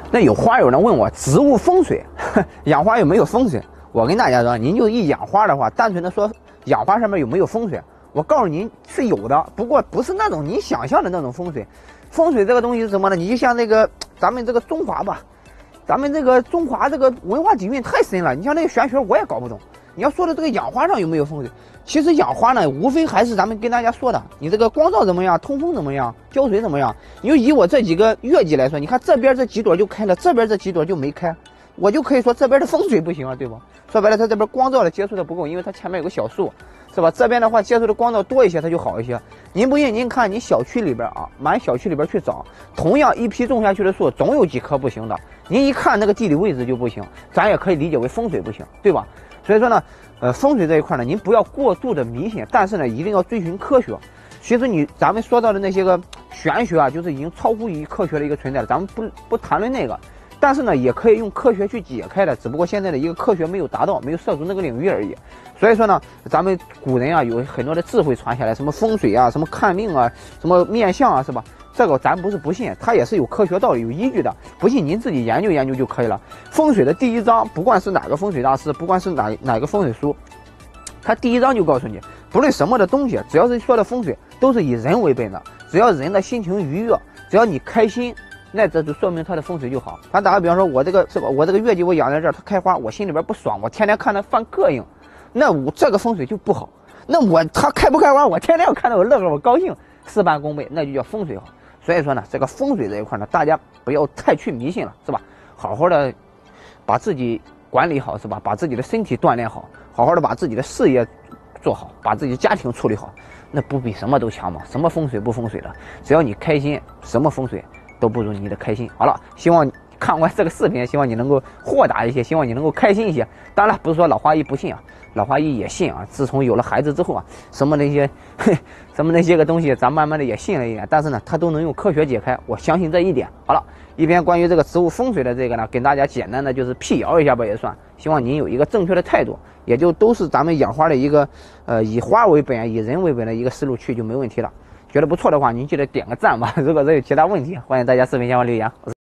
那有花友人问我植物风水，养花有没有风水？我跟大家说，您就一养花的话，单纯的说养花上面有没有风水，我告诉您是有的，不过不是那种你想象的那种风水。风水这个东西是什么呢？你就像那个咱们这个中华吧，咱们这个中华这个文化底蕴太深了，你像那个玄学我也搞不懂。你要说的这个养花上有没有风水，其实养花呢，无非还是咱们跟大家说的，你这个光照怎么样，通风怎么样，浇水怎么样。你就以我这几个月季来说，你看这边这几朵就开了，这边这几朵就没开，我就可以说这边的风水不行了，对吧？说白了，它这边光照的接触的不够，因为它前面有个小树，是吧？这边的话接触的光照多一些，它就好一些。您不信，您看你小区里边啊，满小区里边去找，同样一批种下去的树，总有几棵不行的。您一看那个地理位置就不行，咱也可以理解为风水不行，对吧？所以说呢，风水这一块呢，您不要过度的迷信，但是呢，一定要追寻科学。其实咱们说到的那些个玄学啊，就是已经超乎于科学的一个存在了，咱们不谈论那个。但是呢，也可以用科学去解开的，只不过现在的一个科学没有达到，没有涉足那个领域而已。所以说呢，咱们古人啊有很多的智慧传下来，什么风水啊，什么看命啊，什么面相啊，是吧？这个咱不是不信，它也是有科学道理、有依据的。不信您自己研究研究就可以了。风水的第一章，不管是哪个风水大师，不管是哪个风水书，它第一章就告诉你，不论什么的东西，只要是说的风水，都是以人为本的。只要人的心情愉悦，只要你开心，那这就说明它的风水就好。咱打个比方说，我这个是吧？我这个月季我养在这儿，它开花，我心里边不爽，我天天看它犯膈应，那我这个风水就不好。那它开不开花，我天天要看到我乐呵，我高兴，事半功倍，那就叫风水好。所以说呢，这个风水这一块呢，大家不要太去迷信了，是吧？好好的把自己管理好，是吧？把自己的身体锻炼好，好好的把自己的事业做好，把自己家庭处理好，那不比什么都强吗？什么风水不风水的，只要你开心，什么风水都不如你的开心。好了，希望看完这个视频，希望你能够豁达一些，希望你能够开心一些。当然不是说老花姨不信啊，老花姨也信啊。自从有了孩子之后啊，什么那些个东西，咱慢慢的也信了一点。但是呢，它都能用科学解开，我相信这一点。好了，一边关于这个植物风水的这个呢，跟大家简单的就是辟谣一下吧，也算。希望您有一个正确的态度，也就都是咱们养花的一个以花为本、以人为本的一个思路去就没问题了。觉得不错的话，您记得点个赞吧。如果是有其他问题，欢迎大家视频下方留言。